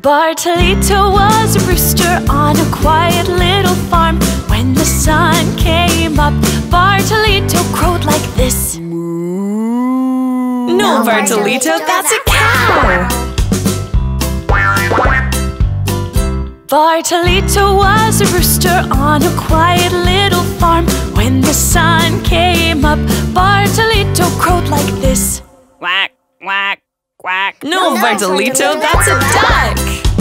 Bartolito was a rooster on a quiet little farm. When the sun came up, Bartolito crowed like this. Moo. No, Bartolito, that's a cow. Bartolito was a rooster on a quiet little farm. When the sun came up, Bartolito crowed like this. Quack, quack, quack. No, Bartolito, that's a duck.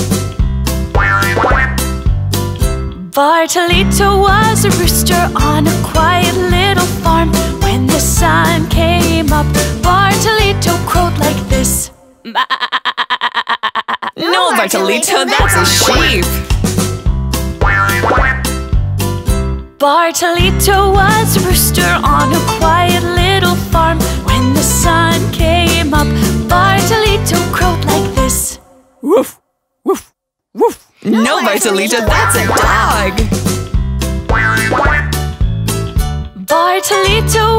Bartolito was a rooster on a quiet little farm. When the sun came up, Bartolito crowed like this. No, Bartolito, that's a sheep. Bartolito was a rooster on a quiet little farm. When the sun came up, Bartolito crowed like this. Woof, woof, woof. No, Bartolito, that's a dog. Bartolito